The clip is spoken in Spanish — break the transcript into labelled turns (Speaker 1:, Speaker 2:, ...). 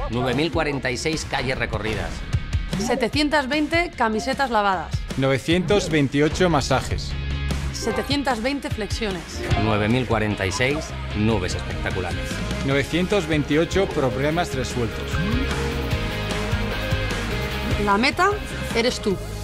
Speaker 1: 9.046 calles recorridas.
Speaker 2: 720 camisetas lavadas.
Speaker 3: 928 masajes.
Speaker 2: 720 flexiones.
Speaker 1: 9.046 nubes espectaculares.
Speaker 3: 928 problemas resueltos.
Speaker 2: La meta eres tú.